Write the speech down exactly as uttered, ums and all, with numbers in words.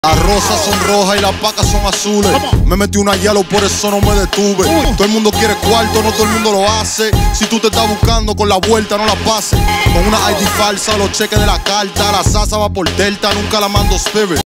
Las rosas son rojas y las vacas son azules. Me metí una yellow, por eso no me detuve. Todo el mundo quiere cuarto, no todo el mundo lo hace. Si tú te estás buscando con la vuelta, no la pases. Con una I D falsa, los cheques de la carta. La salsa va por Delta, nunca la mando Spirit.